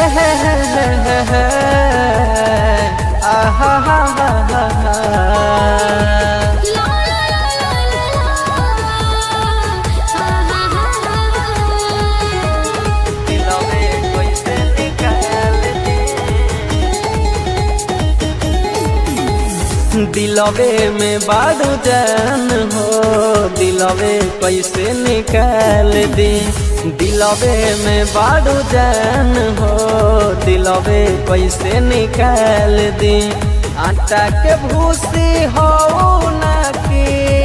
आहा हा हा हा दिलवे में बारू जान हो, दिलवे कैसे निकाल दी। दिलवे में बारू जान हो, दिलवे कैसे निकाल दी। आटा के भूसी हो ना की,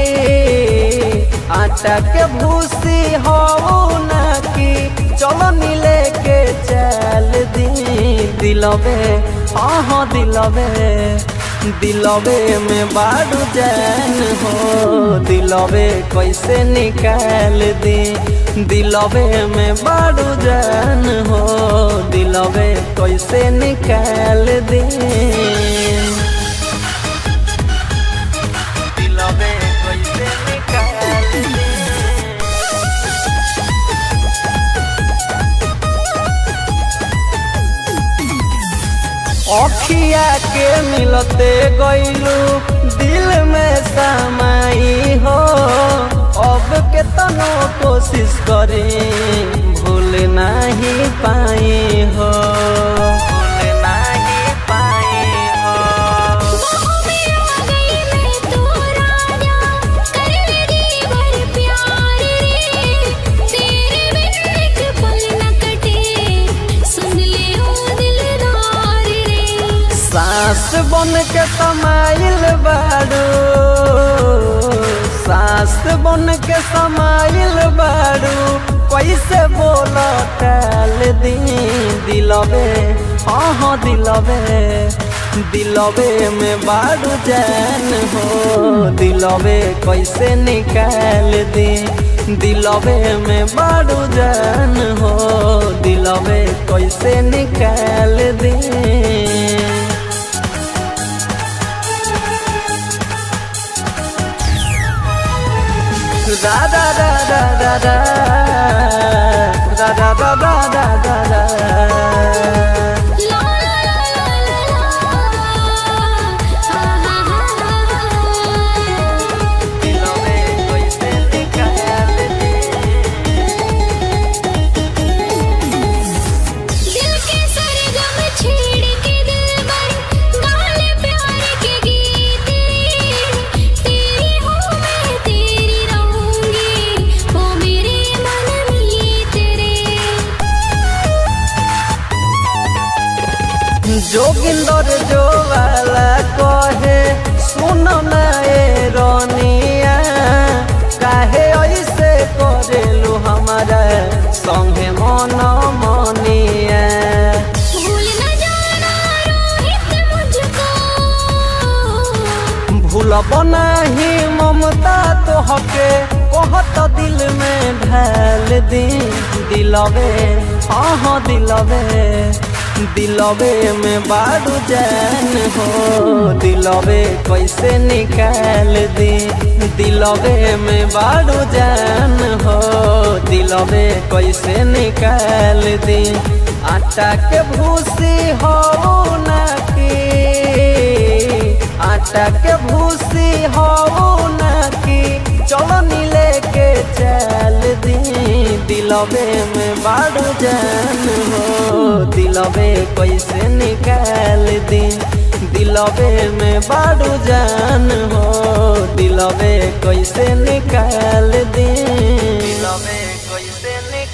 आटा के भूसी हो ना की, चलो नीले के चल दी। दिलवे हाँ दिलवे, दिलवे में बारू जान हो, दिलवे कैसे निकाल दी। दिलवे में बारू जान हो, दिलवे कैसे निकाल दी। दिलवे कैसे निकाल दी। अखिया के मिलते गईलू दिल में समाई हो। अब के तनो कोशिश करी भूल नहीं पाई हो, भूल नहीं पाई हो। सास बन के समाइल बारू, सास बन के समाइल बारू, कैसे बोला टाल दी। दिलवे हाँ दिलवे, दिलवे में बारू जान हो, दिलवे कैसे निकाल दी। दिलवे में बारू जान हो, दिलवे कैसे निकाल दी। Da da da da da da da da da da da da Joginder जो वाला कहे सुन ना ए रोनिया, काहे ऐसे करेलू हमारा संगे मन मनिया। भूल न जाना रोहित मुझको, भूलब नहीं ममता तो हके कहत दिल में ढाल दी। दिलवे हाँ दिलवे, दिलवे में बारू जान हो, दिलवे कैसे निकाल दी। दिलवे में बारू जान हो, दिलवे कैसे निकाल दी। आटा के भूसी हो ना की, आटा के भूसी हो ना की, चलो नीले के चल दी। दिलवे में बारू जान हो, दिलवे कैसे निकाल दी। दिलवे में बारू जान हो, दिलवे कैसे निकाल दी। दिलवे कैसे